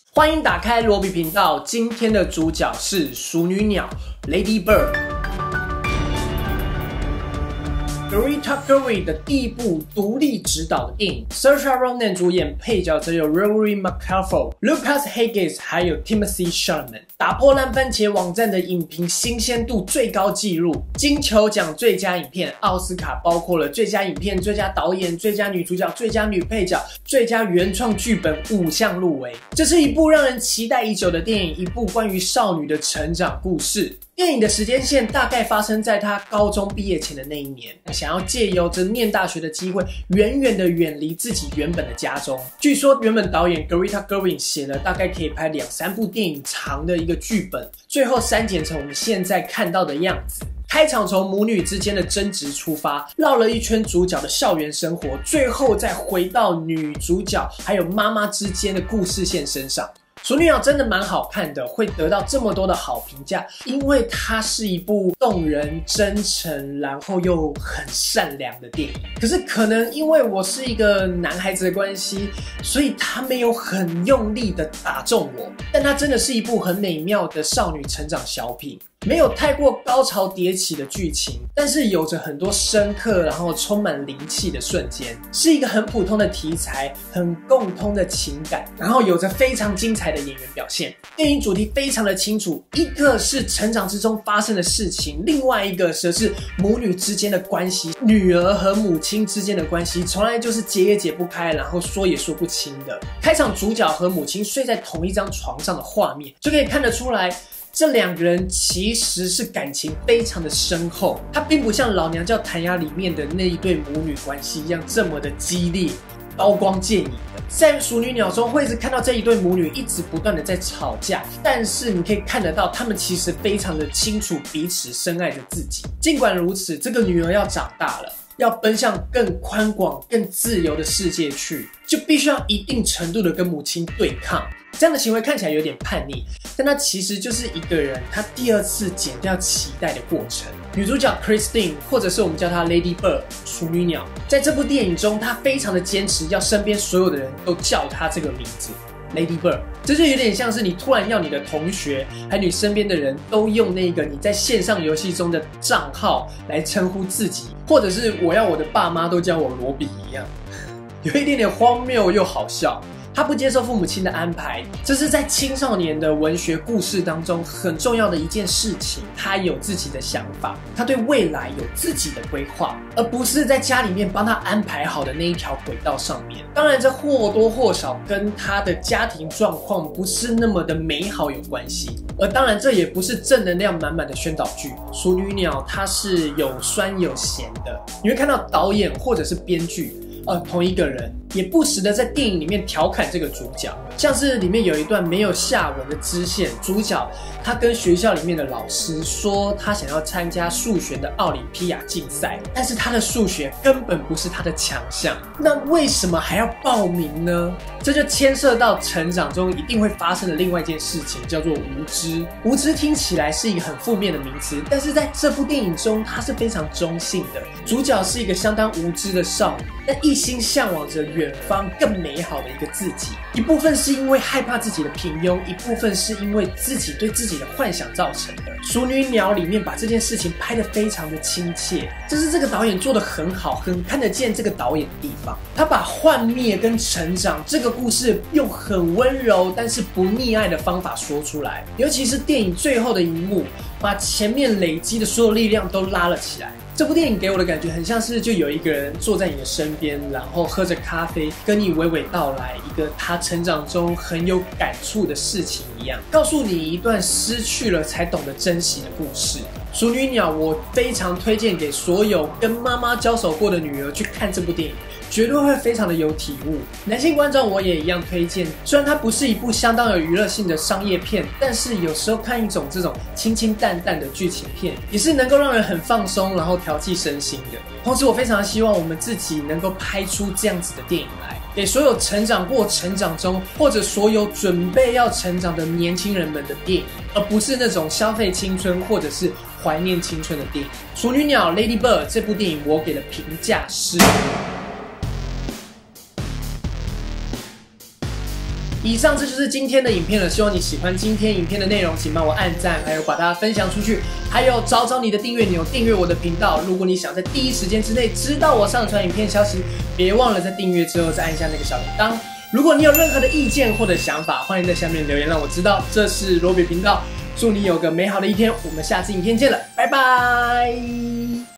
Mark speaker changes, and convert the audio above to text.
Speaker 1: 欢迎打开罗比频道，今天的主角是熟女鸟 Lady Bird。Greta Gerwig 的第一部独立执导的电影 ，Saoirse Ronan 主演，配角则有 Rory McAlpine、Lucas Hedges 还有 Timothée Chalamet， 打破烂番茄网站的影评新鲜度最高纪录。金球奖最佳影片，奥斯卡包括了最佳影片、最佳导演、最佳女主角、最佳女配角、最佳原创剧本5项入围。这是一部让人期待已久的电影，一部关于少女的成长故事。电影的时间线大概发生在她高中毕业前的那一年，想要借由着念大学的机会，远远的远离自己原本的家中。据说原本导演 Greta Gerwig 写了大概可以拍2-3部电影长的一个剧本，最后删减成我们现在看到的样子。开场从母女之间的争执出发，绕了一圈主角的校园生活，最后再回到女主角还有妈妈之间的故事线身上。熟女鸟真的蛮好看的，会得到这么多的好评价，因为它是一部动人、真诚，然后又很善良的电影。可是可能因为我是一个男孩子的关系，所以它没有很用力的打中我，但它真的是一部很美妙的少女成长小品。没有太过高潮迭起的剧情，但是有着很多深刻然后充满灵气的瞬间，是一个很普通的题材，很共通的情感，然后有着非常精彩的演员表现。电影主题非常的清楚，一个是成长之中发生的事情，另外一个则是母女之间的关系，女儿和母亲之间的关系从来就是解也解不开，然后说也说不清的。开场主角和母亲睡在同一张床上的画面，就可以看得出来这两个人其实是感情非常的深厚，它并不像《老娘叫弹牙》里面的那一对母女关系一样这么的激烈、刀光剑影的。在《熟女鸟》中会一直看到这一对母女一直不断的在吵架，但是你可以看得到他们其实非常的清楚彼此深爱着自己。尽管如此，这个女儿要长大了，要奔向更宽广、更自由的世界去，就必须要一定程度的跟母亲对抗。这样的行为看起来有点叛逆，但它其实就是一个人他第二次剪掉脐带的过程。女主角 Christine， 或者是我们叫她 Lady Bird 熟女鸟，在这部电影中，她非常的坚持要身边所有的人都叫她这个名字 Lady Bird。这就有点像是你突然要你的同学还有你身边的人都用那个你在线上游戏中的账号来称呼自己，或者是我要我的爸妈都叫我罗比一样，有一点点荒谬又好笑。他不接受父母亲的安排，这是在青少年的文学故事当中很重要的一件事情。他有自己的想法，他对未来有自己的规划，而不是在家里面帮他安排好的那一条轨道上面。当然，这或多或少跟他的家庭状况不是那么的美好有关系。而当然，这也不是正能量满满的宣导剧。熟女鸟它是有酸有咸的，你会看到导演或者是编剧。同一个人也不时的在电影里面调侃这个主角，像是里面有一段没有下文的支线，主角他跟学校里面的老师说他想要参加数学的奥林匹亚竞赛，但是他的数学根本不是他的强项，那为什么还要报名呢？这就牵涉到成长中一定会发生的另外一件事情，叫做无知。无知听起来是一个很负面的名词，但是在这部电影中它是非常中性的。主角是一个相当无知的少女，但一心向往着远方更美好的一个自己，一部分是因为害怕自己的平庸，一部分是因为自己对自己的幻想造成的。熟女鸟里面把这件事情拍得非常的亲切，这是这个导演做得很好，很看得见这个导演的地方。他把幻灭跟成长这个故事用很温柔但是不溺爱的方法说出来，尤其是电影最后的一幕，把前面累积的所有力量都拉了起来。这部电影给我的感觉很像是就有一个人坐在你的身边，然后喝着咖啡跟你娓娓道来一个他成长中很有感触的事情一样，告诉你一段失去了才懂得珍惜的故事。熟女鸟我非常推荐给所有跟妈妈交手过的女儿去看这部电影，绝对会非常的有体悟。男性观众我也一样推荐，虽然它不是一部相当有娱乐性的商业片，但是有时候看一种这种清清淡淡的剧情片，也是能够让人很放松，然后调剂身心的。同时我非常希望我们自己能够拍出这样子的电影来，给所有成长过成长中或者所有准备要成长的年轻人们的电影，而不是那种消费青春或者是怀念青春的电影。熟女鸟 Lady Bird 这部电影我给的评价是以上这就是今天的影片了，希望你喜欢今天影片的内容，请帮我按赞，还有把它分享出去，还有找你的订阅钮，订阅我的频道。如果你想在第一时间之内知道我上传影片消息，别忘了在订阅之后再按下那个小铃铛。如果你有任何的意见或者想法，欢迎在下面留言让我知道。这是罗比频道，祝你有个美好的一天，我们下次影片见了，拜拜。